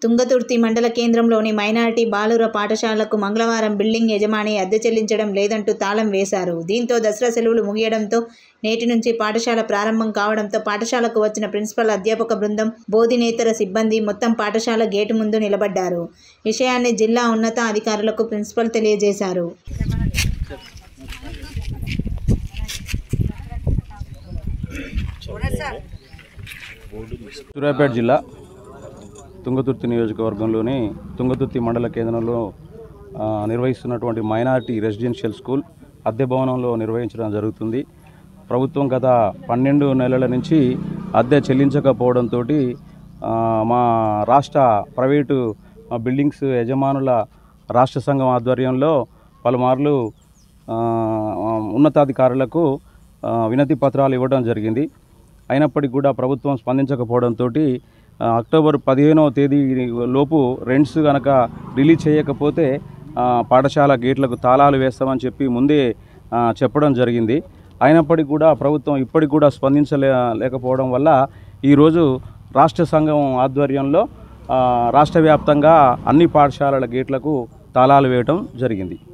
తుంగతుర్తి మండల కేంద్రంలోని మైనారిటీ బాలుర పాఠశాలకు మంగళవారం బిల్డింగ్ యజమాని అద్దె చెల్లించడం లేదంటూ తాళం వేశారు. దీంతో దసరా సెలవులు ముగియడంతో నేటి నుంచి పాఠశాల ప్రారంభం కావడంతో పాఠశాలకు వచ్చిన ప్రిన్సిపల్, అధ్యాపక బృందం, బోధినేతర సిబ్బంది మొత్తం పాఠశాల గేటు ముందు నిలబడ్డారు. విషయాన్ని జిల్లా ఉన్నత అధికారులకు ప్రిన్సిపల్ తెలియజేశారు. సూర్యాపేట జిల్లా తుంగతుర్తి నియోజకవర్గంలోని తుంగతుర్తి మండల కేంద్రంలో నిర్వహిస్తున్నటువంటి మైనారిటీ రెసిడెన్షియల్ స్కూల్ అద్దె భవనంలో నిర్వహించడం జరుగుతుంది. ప్రభుత్వం గత 12 నెలల నుంచి అద్దె చెల్లించకపోవడంతో మా రాష్ట్ర ప్రైవేటు బిల్డింగ్స్ యజమానుల రాష్ట్ర సంఘం ఆధ్వర్యంలో పలుమార్లు ఉన్నతాధికారులకు వినతి పత్రాలు ఇవ్వడం జరిగింది. అయినప్పటికీ కూడా ప్రభుత్వం స్పందించకపోవడంతో అక్టోబర్ 15వ తేదీ లోపు రెంట్స్ కనుక రిలీజ్ చేయకపోతే పాఠశాల గేట్లకు తాళాలు వేస్తామని చెప్పి ముందే చెప్పడం జరిగింది. అయినప్పటికీ కూడా ప్రభుత్వం ఇప్పటికి కూడా స్పందించలేకపోవడం వల్ల ఈరోజు రాష్ట్ర సంఘం ఆధ్వర్యంలో రాష్ట్ర వ్యాప్తంగా అన్ని పాఠశాలల గేట్లకు తాళాలు వేయటం జరిగింది.